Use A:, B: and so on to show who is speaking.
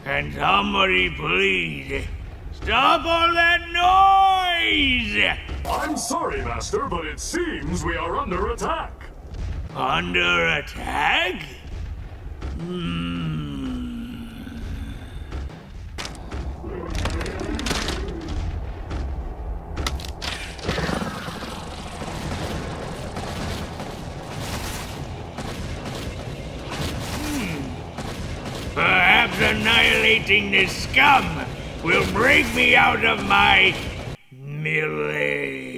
A: Can somebody please stop all that noise?
B: I'm sorry, Master, but it seems we are under attack.
A: Under attack? Perhaps annihilating this scum will break me out of my melee.